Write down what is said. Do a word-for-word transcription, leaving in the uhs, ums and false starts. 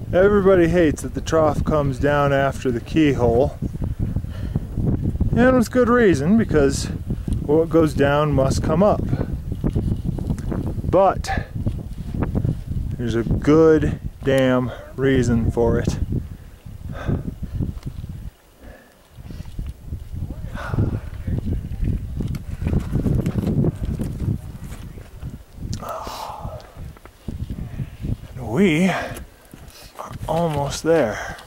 Everybody hates that the trough comes down after the keyhole. And with good reason, because what goes down must come up. But there's a good damn reason for it. We are almost there.